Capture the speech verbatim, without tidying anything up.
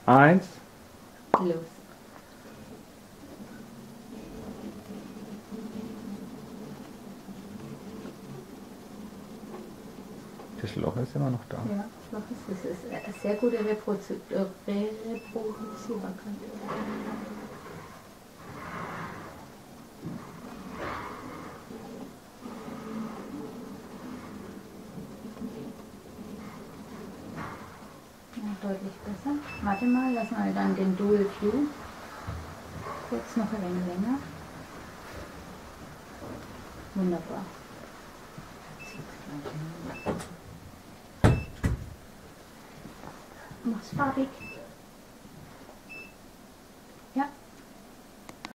eins. Los. Das Loch ist immer noch da. Ja, das ist, das ist eine sehr gute Reprodu- äh, Reproduzierbarkeit. Ja, deutlich besser. Warte mal, lass mal dann den Dual View kurz noch ein wenig länger. Wunderbar. Mach's farbig.